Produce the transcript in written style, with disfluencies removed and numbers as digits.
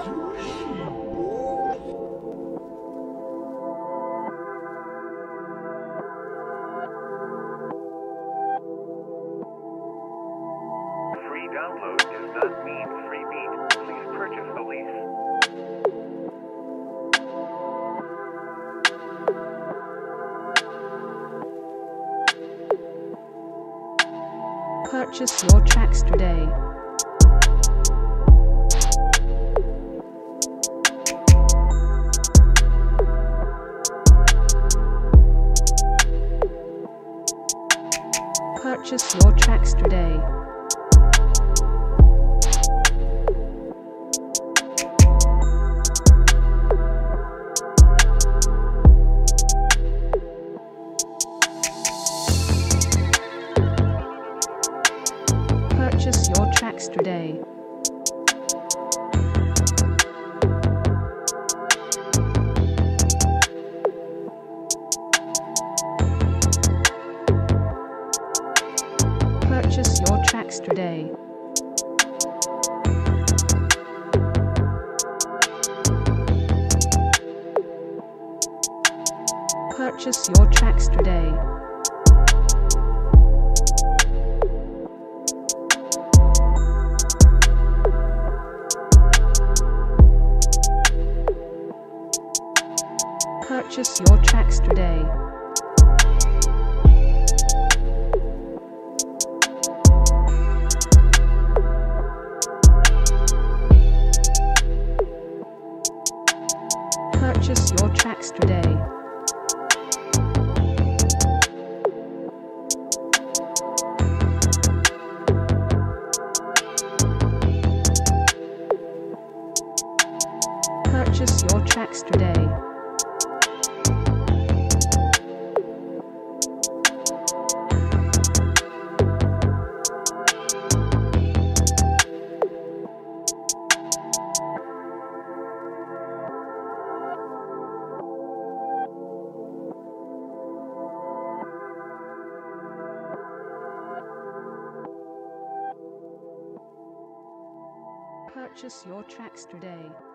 Free download does not mean free beat. Please purchase the lease. Purchase your tracks today. Purchase your tracks today. Purchase your tracks today. Purchase your tracks today. Purchase your tracks today. Purchase your tracks today. Purchase your tracks today. Purchase your tracks today. Purchase your tracks today.